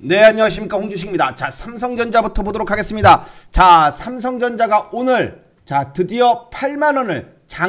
네, 안녕하십니까, 홍주식입니다. 자, 삼성전자부터 보도록 하겠습니다. 자, 삼성전자가 오늘 자 드디어 8만원을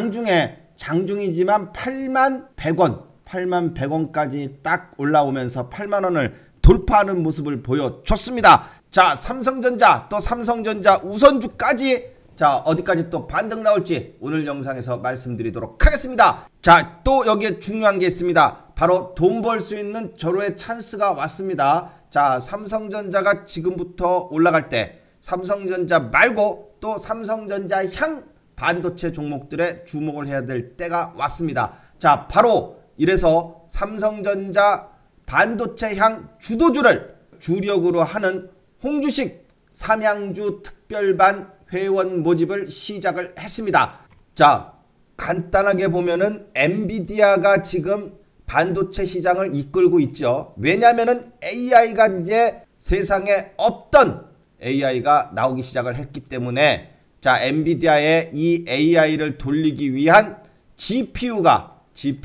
장중이지만 8만 100원 8만 100원까지 딱 올라오면서 8만원을 돌파하는 모습을 보여줬습니다. 자, 삼성전자 또 삼성전자 우선주까지 자 어디까지 또 반등 나올지 오늘 영상에서 말씀드리도록 하겠습니다. 자, 또 여기에 중요한 게 있습니다. 바로 돈 벌 수 있는 절호의 찬스가 왔습니다. 자, 삼성전자가 지금부터 올라갈 때 삼성전자 말고 또 삼성전자 향 반도체 종목들에 주목을 해야 될 때가 왔습니다. 자, 바로 이래서 삼성전자 반도체 향 주도주를 주력으로 하는 홍주식 삼양주 특별반 회원 모집을 시작을 했습니다. 자, 간단하게 보면은 엔비디아가 지금 반도체 시장을 이끌고 있죠. 왜냐면은 AI가 이제 세상에 없던 AI가 나오기 시작을 했기 때문에 자, 엔비디아의 이 AI를 돌리기 위한 GPU가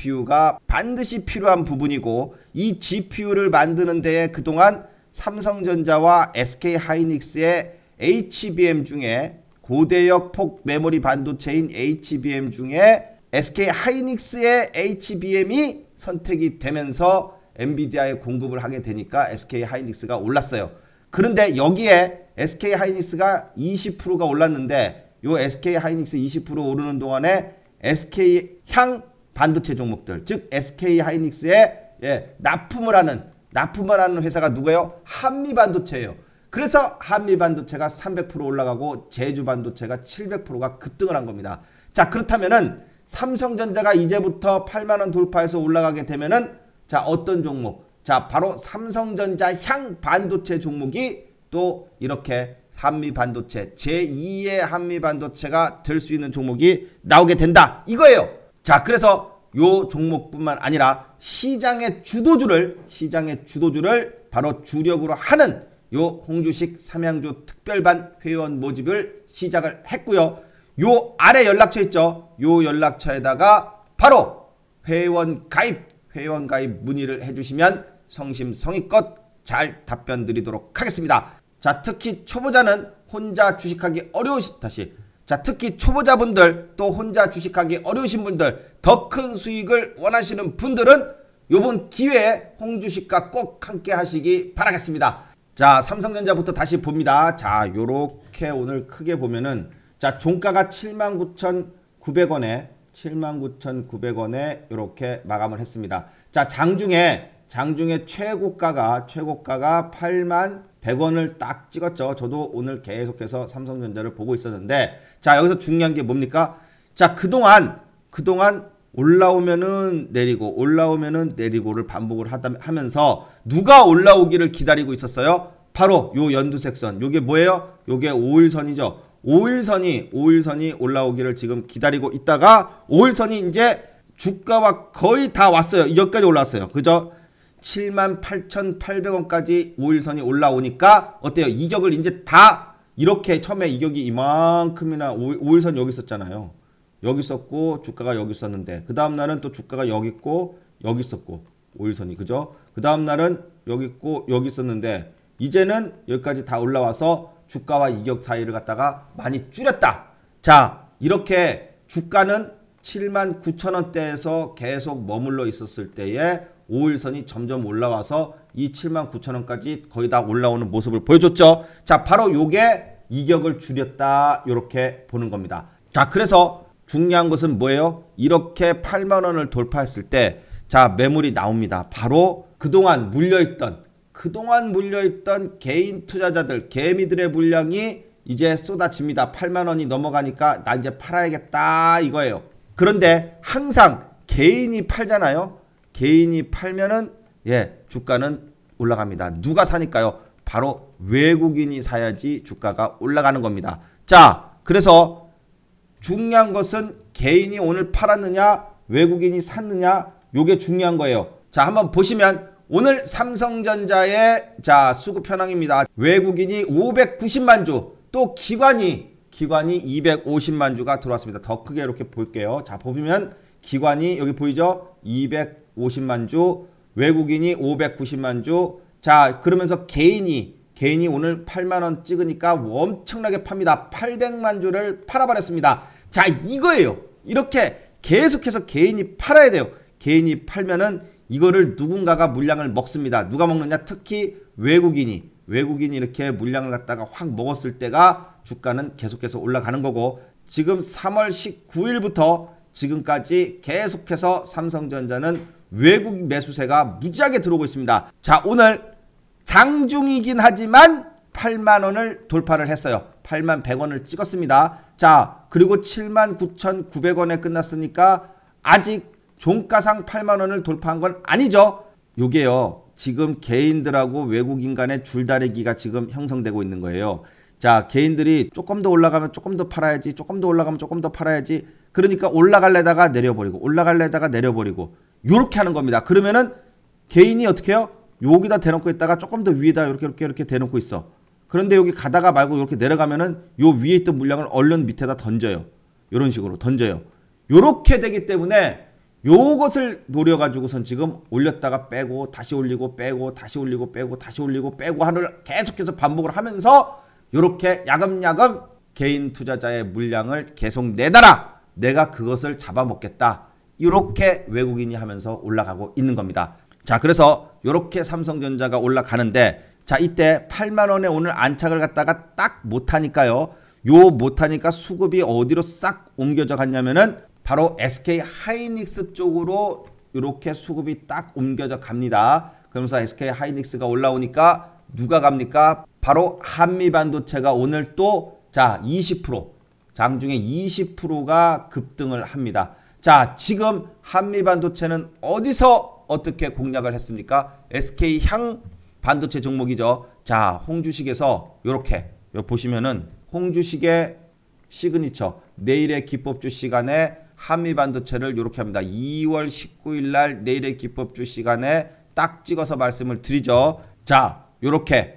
반드시 필요한 부분이고, 이 GPU를 만드는 데에 그동안 삼성전자와 SK하이닉스의 HBM 중에 고대역 폭 메모리 반도체인 HBM 중에 SK하이닉스의 HBM이 선택이 되면서 엔비디아에 공급을 하게 되니까 SK하이닉스가 올랐어요. 그런데 여기에 SK하이닉스가 20%가 올랐는데 요 SK하이닉스 20% 오르는 동안에 SK향 반도체 종목들, 즉 SK하이닉스에 납품을 하는 회사가 누구예요? 한미반도체예요. 그래서 한미반도체가 300% 올라가고 제주반도체가 700%가 급등을 한 겁니다. 자, 그렇다면은 삼성전자가 이제부터 8만원 돌파해서 올라가게 되면은 자, 어떤 종목? 자, 바로 삼성전자 향 반도체 종목이 또 이렇게 한미반도체 제2의 한미반도체가 될 수 있는 종목이 나오게 된다 이거예요. 자, 그래서 요 종목뿐만 아니라 시장의 주도주를 바로 주력으로 하는 요 홍주식 삼양주 특별반 회원 모집을 시작을 했고요. 요 아래 연락처 있죠. 요 연락처에다가 바로 회원 가입 문의를 해주시면 성심성의껏 잘 답변 드리도록 하겠습니다. 자, 특히 초보자는 혼자 주식하기 특히 초보자분들 또 혼자 주식하기 어려우신 분들, 더 큰 수익을 원하시는 분들은 요번 기회에 홍주식과 꼭 함께 하시기 바라겠습니다. 자, 삼성전자부터 다시 봅니다. 자, 요렇게 오늘 크게 보면은 자, 종가가 79,900원에 79,900원에 이렇게 마감을 했습니다. 자, 장중에 최고가가 8만 100원을 딱 찍었죠. 저도 오늘 계속해서 삼성전자를 보고 있었는데, 자, 여기서 중요한 게 뭡니까? 자, 그동안 올라오면은 내리고를 반복을 하면서 누가 올라오기를 기다리고 있었어요? 바로 요 연두색 선. 요게 뭐예요? 요게 5일선이죠. 5일선이 올라오기를 지금 기다리고 있다가 5일선이 이제 주가와 거의 다 왔어요. 여기까지 올라왔어요. 그죠? 78,800원까지 5일선이 올라오니까 어때요? 이격을 이제 다 이렇게 처음에 이격이 이만큼이나 5일선 여기 있었잖아요. 여기 있었고 주가가 여기 있었는데 그 다음 날은 또 주가가 여기 있고 여기 있었고 5일선이, 그죠? 그 다음 날은 여기 있고 여기 있었는데 이제는 여기까지 다 올라와서 주가와 이격 사이를 갖다가 많이 줄였다. 자, 이렇게 주가는 79,000원대에서 계속 머물러 있었을 때에 5일선이 점점 올라와서 이 79,000원까지 거의 다 올라오는 모습을 보여줬죠. 자, 바로 요게 이격을 줄였다, 요렇게 보는 겁니다. 자, 그래서 중요한 것은 뭐예요? 이렇게 8만원을 돌파했을 때 자, 매물이 나옵니다. 바로 그동안 물려있던 개인 투자자들, 개미들의 물량이 이제 쏟아집니다. 8만원이 넘어가니까 나 이제 팔아야겠다 이거예요. 그런데 항상 개인이 팔잖아요. 개인이 팔면은 주가는 올라갑니다. 누가 사니까요? 바로 외국인이 사야지 주가가 올라가는 겁니다. 자, 그래서 중요한 것은 개인이 오늘 팔았느냐 외국인이 샀느냐, 요게 중요한 거예요. 자, 한번 보시면 오늘 삼성전자의 자 수급 현황입니다. 외국인이 590만 주, 또 기관이 250만 주가 들어왔습니다. 더 크게 이렇게 볼게요. 자, 보면 기관이 여기 보이죠? 250만 주, 외국인이 590만 주, 자, 그러면서 개인이 오늘 8만원 찍으니까 엄청나게 팝니다. 800만 주를 팔아버렸습니다. 자, 이거예요. 이렇게 계속해서 개인이 팔아야 돼요. 개인이 팔면은 이거를 누군가가 물량을 먹습니다. 누가 먹느냐? 특히 외국인이 이렇게 물량을 갖다가 확 먹었을 때가 주가는 계속해서 올라가는 거고, 지금 3월 19일부터 지금까지 계속해서 삼성전자는 외국 매수세가 무지하게 들어오고 있습니다. 자, 오늘 장중이긴 하지만 8만원을 돌파를 했어요. 8만 100원을 찍었습니다. 자, 그리고 79,900원에 끝났으니까 아직 종가상 8만원을 돌파한 건 아니죠. 요게요, 지금 개인들하고 외국인 간의 줄다리기가 지금 형성되고 있는 거예요. 자, 개인들이 조금 더 올라가면 조금 더 팔아야지, 조금 더 올라가면 조금 더 팔아야지, 그러니까 올라갈래다가 내려버리고 올라갈래다가 내려버리고 요렇게 하는 겁니다. 그러면은 개인이 어떻게 해요? 여기다 대놓고 있다가 조금 더 위에다 이렇게 대놓고 있어. 그런데 여기 가다가 말고 이렇게 내려가면은 요 위에 있던 물량을 얼른 밑에다 던져요. 요런 식으로 던져요. 요렇게 되기 때문에 요것을 노려가지고선 지금 올렸다가 빼고 다시 올리고 빼고 다시 올리고 빼고 다시 올리고 빼고 하를 계속해서 반복을 하면서 요렇게 야금야금 개인 투자자의 물량을 계속 내달아, 내가 그것을 잡아먹겠다, 이렇게 외국인이 하면서 올라가고 있는 겁니다. 자, 그래서 요렇게 삼성전자가 올라가는데, 자, 이때 8만원에 오늘 안착을 갖다가 딱 못하니까요, 요 못하니까 수급이 어디로 싹 옮겨져 갔냐면은 바로 SK 하이닉스 쪽으로 요렇게 수급이 딱 옮겨져 갑니다. 그러면서 SK 하이닉스가 올라오니까 누가 갑니까? 바로 한미반도체가 오늘 또 자 20% 장중에 20%가 급등을 합니다. 자, 지금 한미반도체는 어디서 어떻게 공략을 했습니까? SK향 반도체 종목이죠. 자, 홍주식에서 요렇게 보시면은 홍주식의 시그니처 내일의 기법주 시간에 한미반도체를 요렇게 합니다. 2월 19일 날 내일의 기법주 시간에 딱 찍어서 말씀을 드리죠. 자, 요렇게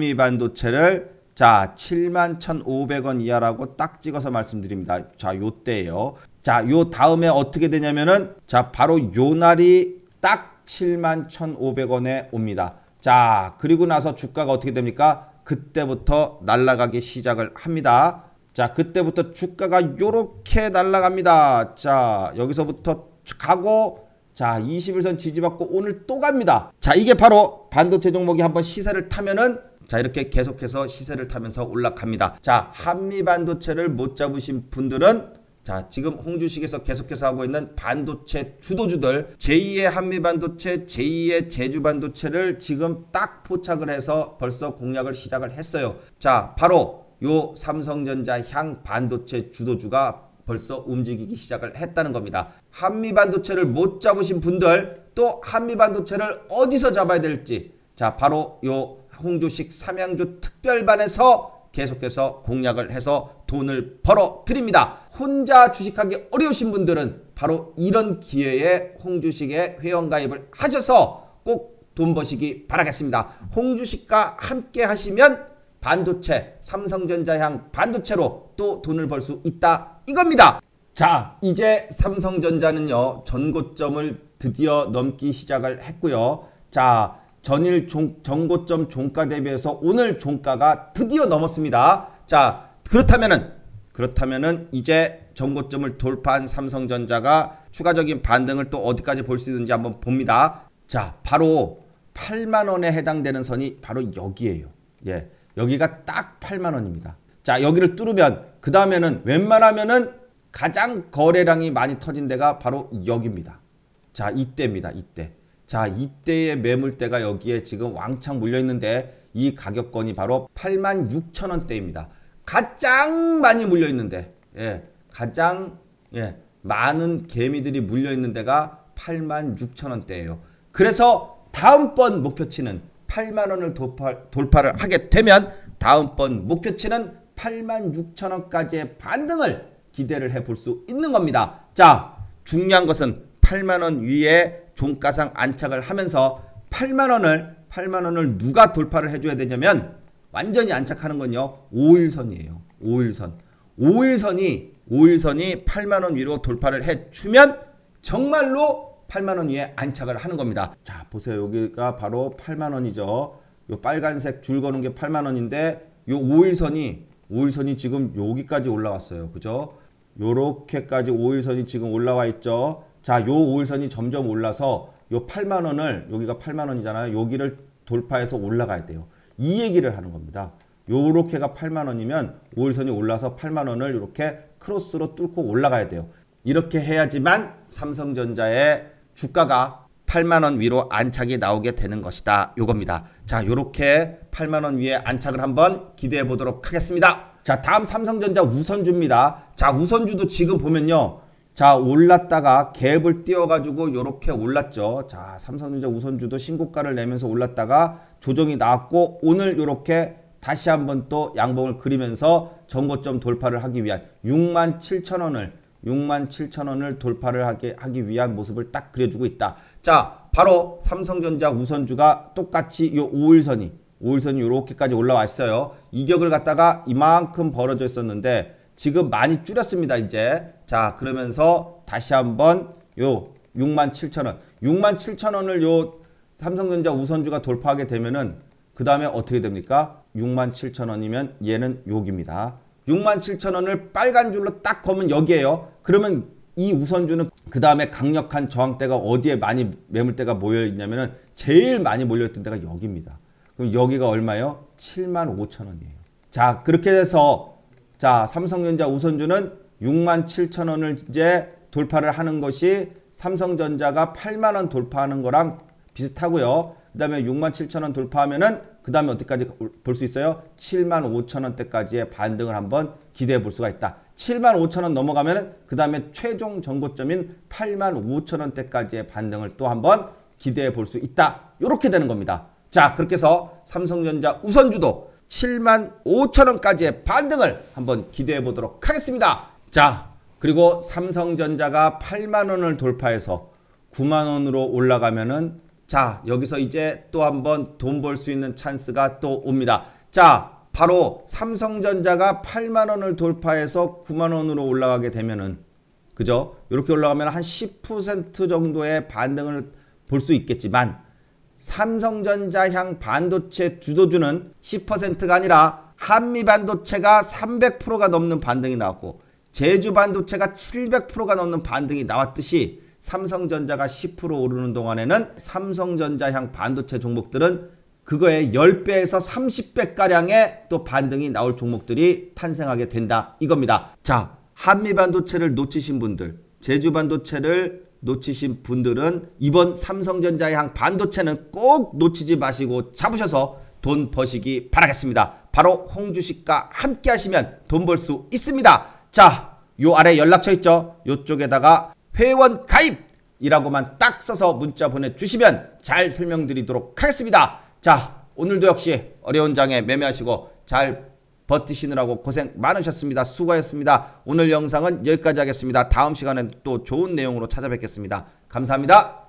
한미반도체를 자 71,500원 이하라고 딱 찍어서 말씀드립니다. 자, 요때예요. 자, 요 다음에 어떻게 되냐면은 자 바로 요 날이 딱 71,500원에 옵니다. 자, 그리고 나서 주가가 어떻게 됩니까? 그때부터 날아가기 시작을 합니다. 자, 그때부터 주가가 요렇게 날아갑니다. 자, 여기서부터 가고 자 21선 지지받고 오늘 또 갑니다. 자, 이게 바로 반도체 종목이 한번 시세를 타면은 자 이렇게 계속해서 시세를 타면서 올라갑니다. 자, 한미반도체를 못 잡으신 분들은 자 지금 홍주식에서 계속해서 하고 있는 반도체 주도주들 제2의 한미반도체, 제2의 제주반도체를 지금 딱 포착을 해서 벌써 공략을 시작을 했어요. 자, 바로 요 삼성전자 향 반도체 주도주가 벌써 움직이기 시작을 했다는 겁니다. 한미반도체를 못 잡으신 분들, 또 한미반도체를 어디서 잡아야 될지 자 바로 요 홍주식 삼양주 특별반에서 계속해서 공략을 해서 돈을 벌어 드립니다. 혼자 주식하기 어려우신 분들은 바로 이런 기회에 홍주식에 회원가입을 하셔서 꼭 돈 버시기 바라겠습니다. 홍주식과 함께 하시면 반도체, 삼성전자향 반도체로 또 돈을 벌 수 있다 이겁니다. 자, 이제 삼성전자는요 전고점을 드디어 넘기 시작을 했고요. 자, 전일 전고점 종가 대비해서 오늘 종가가 드디어 넘었습니다. 자, 그렇다면은 이제 전고점을 돌파한 삼성전자가 추가적인 반등을 또 어디까지 볼 수 있는지 한번 봅니다. 자, 바로 8만원에 해당되는 선이 바로 여기에요. 예, 여기가 딱 8만원입니다. 자, 여기를 뚫으면 그 다음에는 웬만하면은 가장 거래량이 많이 터진 데가 바로 여기입니다. 자, 이때입니다. 이때. 자, 이때의 매물대가 여기에 지금 왕창 물려있는데 이 가격권이 바로 86,000원대입니다. 가장 많이 물려있는데 가장 많은 개미들이 물려있는 데가 86,000원대예요. 그래서 다음번 목표치는 8만원을 돌파를 하게 되면 다음번 목표치는 86,000원까지의 반등을 기대를 해볼 수 있는 겁니다. 자, 중요한 것은 8만원 위에 종가상 안착을 하면서 8만원을 누가 돌파를 해줘야 되냐면 완전히 안착하는 건요 5일선이에요. 5일선이 8만원 위로 돌파를 해주면 정말로 8만원 위에 안착을 하는 겁니다. 자, 보세요. 여기가 바로 8만원이죠. 요 빨간색 줄 거는 게 8만원인데 요 5일선이 지금 여기까지 올라왔어요. 그죠? 요렇게까지 5일선이 지금 올라와 있죠. 자, 요 5일선이 점점 올라서 요 8만원을, 여기가 8만원이잖아요. 여기를 돌파해서 올라가야 돼요. 이 얘기를 하는 겁니다. 요렇게가 8만원이면 5일선이 올라서 8만원을 이렇게 크로스로 뚫고 올라가야 돼요. 이렇게 해야지만 삼성전자의 주가가 8만원 위로 안착이 나오게 되는 것이다. 요겁니다. 자, 요렇게 8만원 위에 안착을 한번 기대해 보도록 하겠습니다. 자, 다음 삼성전자 우선주입니다. 자, 우선주도 지금 보면요. 자, 올랐다가 갭을 띄워가지고 요렇게 올랐죠. 자, 삼성전자 우선주도 신고가를 내면서 올랐다가 조정이 나왔고 오늘 요렇게 다시 한번 또 양봉을 그리면서 전고점 돌파를 하기 위한 67,000원을 돌파를 하기 위한 모습을 딱 그려주고 있다. 자, 바로 삼성전자 우선주가 똑같이 요 5일선이 요렇게까지 올라와 있어요. 이격을 갖다가 이만큼 벌어져 있었는데 지금 많이 줄였습니다. 이제 자, 그러면서 다시 한번 요 67,000원을 요 삼성전자 우선주가 돌파하게 되면은 그 다음에 어떻게 됩니까? 67,000원이면 얘는 여기입니다. 67,000원을 빨간 줄로 딱 거면 여기에요. 그러면 이 우선주는 그 다음에 강력한 저항대가 어디에 많이 매물대가 모여 있냐면은 제일 많이 몰려있던 데가 여기입니다. 그럼 여기가 얼마예요? 75,000원이에요. 자, 그렇게 돼서 자, 삼성전자 우선주는 67,000원을 이제 돌파를 하는 것이 삼성전자가 8만원 돌파하는 거랑 비슷하고요. 그 다음에 67,000원 돌파하면은 그 다음에 어디까지 볼 수 있어요? 75,000원대까지의 반등을 한번 기대해 볼 수가 있다. 75,000원 넘어가면은 그 다음에 최종 전고점인 85,000원대까지의 반등을 또 한번 기대해 볼 수 있다. 이렇게 되는 겁니다. 자, 그렇게 해서 삼성전자 우선주도 75,000원까지의 반등을 한번 기대해 보도록 하겠습니다. 자, 그리고 삼성전자가 8만원을 돌파해서 9만원으로 올라가면은 자, 여기서 이제 또 한번 돈 벌 수 있는 찬스가 또 옵니다. 자, 바로 삼성전자가 8만원을 돌파해서 9만원으로 올라가게 되면은 그죠? 이렇게 올라가면 한 10% 정도의 반등을 볼 수 있겠지만 삼성전자향 반도체 주도주는 10%가 아니라 한미반도체가 300%가 넘는 반등이 나왔고 제주반도체가 700%가 넘는 반등이 나왔듯이 삼성전자가 10% 오르는 동안에는 삼성전자향 반도체 종목들은 그거의 10배에서 30배가량의 또 반등이 나올 종목들이 탄생하게 된다 이겁니다. 자, 한미반도체를 놓치신 분들, 제주반도체를 놓치신 분들은 이번 삼성전자향 반도체는 꼭 놓치지 마시고 잡으셔서 돈 버시기 바라겠습니다. 바로 홍주식과 함께 하시면 돈 벌 수 있습니다. 자, 요 아래 연락처 있죠? 요쪽에다가 회원 가입이라고만 딱 써서 문자 보내주시면 잘 설명드리도록 하겠습니다. 자, 오늘도 역시 어려운 장에 매매하시고 잘 버티시느라고 고생 많으셨습니다. 수고하셨습니다. 오늘 영상은 여기까지 하겠습니다. 다음 시간엔 또 좋은 내용으로 찾아뵙겠습니다. 감사합니다.